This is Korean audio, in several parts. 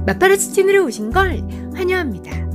마파라치 채널에 오신 걸 환영합니다.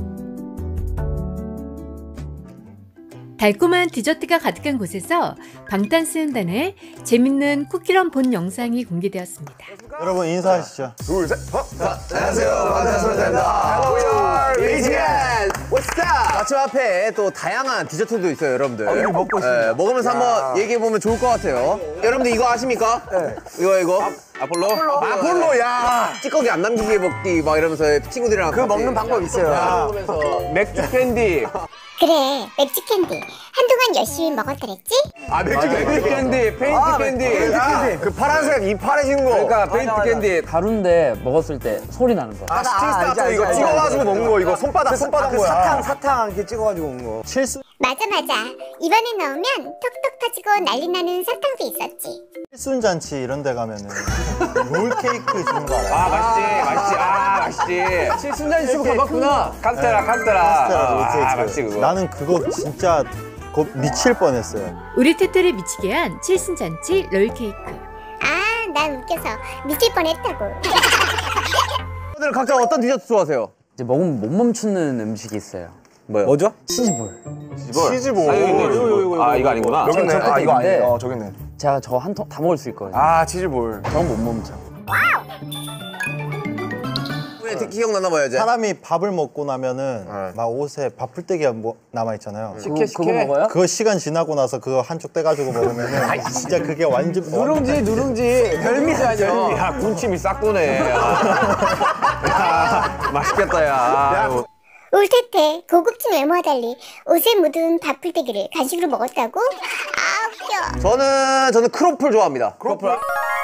달콤한 디저트가 가득한 곳에서 방탄소년단의 재밌는 쿠키런 본 영상이 공개되었습니다. 여러분 인사하시죠. 둘, 셋, 안녕하세요, 방탄소년단입니다. We are BTS. What's up? 아침 앞에 또 다양한 디저트도 있어요, 여러분들. 먹고 있습니다. 먹으면서 한번 얘기해보면 좋을 것 같아요. 여러분들 이거 아십니까? 네. 이거? 아폴로, 야! 찌꺼기 안 남기게 먹기 막 이러면서 친구들이랑 그거 먹는 방법 있어요. 먹으면서 맥주 캔디. 그래, 맥주 캔디. 한동안 열심히 먹었더랬지? 맥주 캔디, 페인트 캔디. 그 파란색 입 파래지는 거. 그러니까 페인트 캔디 다룬데 먹었을 때 소리 나는 거. 스틱스타터 이거 찍어가지고 먹는 거. 이거 손바닥 거야. 사탕 이렇게 찍어가지고 먹는 거. 맞아. 입안에 넣으면 톡톡 터지고 난리 나는 사탕도 있었지. 칠순잔치 이런 데 가면은 롤 케이크 주는 거 알아요? 맛있지. 칠순잔치 치고 가봤구나. 카스테라. 카스테라 롤 케이크. 맛있지 그거. 나는 그거 진짜 미칠 뻔했어요. 우리 태태를 미치게 한 칠순잔치 롤케이크. 난 웃겨서 미칠 뻔했다고. 오늘 각자 어떤 디저트 좋아하세요? 이제 먹으면 못 멈추는 음식이 있어요. 뭐죠? 치즈볼. 치즈볼. 이거 아니구나. 여기 있네. 이거 아니에요. 저기 있네. 제가 저 한 통 다 먹을 수 있거든요. 치즈볼. 저는 못 멈춰. 특히 기억나나 봐요, 이제. 사람이 밥을 먹고 나면은 막 옷에 밥풀떼기가 남아있잖아요. 그거 먹어요? 그거 시간 지나고 나서 그거 한쪽 떼가지고 먹으면은 진짜 그게 완전 누룽지. 별미지 아니야. 야, 군침이 싹 도네. 맛있겠다, 야. 울테테 고급진 외모와 달리 옷에 묻은 밥풀떼기를 간식으로 먹었다고? 웃겨. 저는 크로플 좋아합니다. 크로플?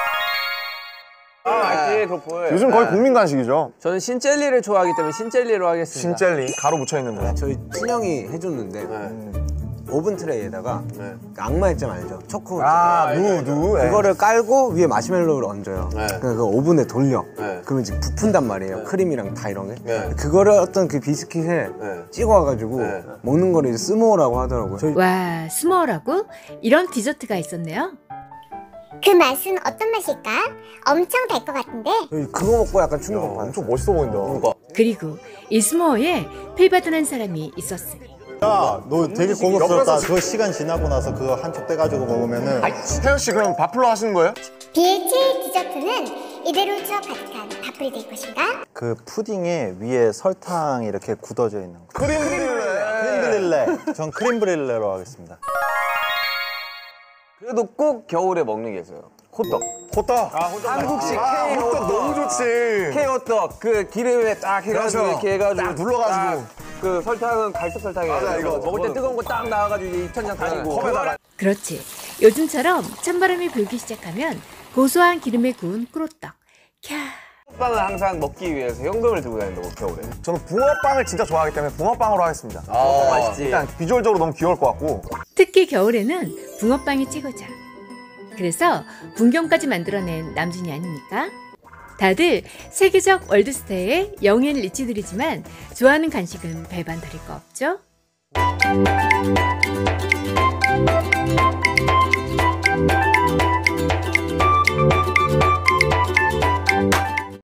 알지, 크로플. 요즘 거의 국민 간식이죠. 저는 신젤리를 좋아하기 때문에 신젤리로 하겠습니다. 신젤리 가루 묻혀 있는 거. 저희 친형이 해줬는데 오븐 트레이에다가 악마 액젓 알죠? 초코 누. 그거를 깔고 위에 마시멜로우를 얹어요. 그 오븐에 돌려. 그러면 이제 부푼단 말이에요. 크림이랑 다 이런 게. 그거를 어떤 그 비스킷에 찍어와가지고 먹는 거를 이제 스모어라고 하더라고요. 와, 스모어라고? 이런 디저트가 있었네요. 그 맛은 어떤 맛일까? 엄청 달 것 같은데? 그거 먹고 약간 충격 받았어요. 엄청 멋있어 보인다. 그리고 이 스모어에 필받은 한 사람이 있었으니. 야, 너 되게 고급스럽다. 그거 시간 지나고 나서 그거 한쪽 떼가지고 먹으면은 태연 씨 그럼 밥풀로 하시는 거예요? 비의 최애 디저트는 이대로 추억 가득한 밥풀이 될 것인가? 그 푸딩에 위에 설탕이 이렇게 굳어져 있는 거. 크림 브릴레. 전 크림 브릴레로 하겠습니다. 그래도 꼭 겨울에 먹는 게 있어요. 호떡. 한국식 호떡 너무 좋지. K호떡. 그 기름에 딱 해가지고 이렇게 해가지고 딱 눌러가지고. 그 설탕은 갈색 설탕이에요. 맞아, 이거. 먹을 때 뜨거운 거 딱 나와가지고 이제 입천장 다니고. 컵에다가. 그렇지. 요즘처럼 찬바람이 불기 시작하면 고소한 기름에 구운 꿀호떡. 캬. 붕어빵을 항상 먹기 위해서 현금을 들고 다닌다고, 겨울에. 저는 붕어빵을 진짜 좋아하기 때문에 붕어빵으로 하겠습니다. 맛있지. 일단 비주얼적으로 너무 귀여울 것 같고. 특히 겨울에는 붕어빵이 최고죠. 그래서 분경까지 만들어낸 남준이 아닙니까? 다들 세계적 월드스타의 영예인 리치들이지만 좋아하는 간식은 배반 드릴 거 없죠?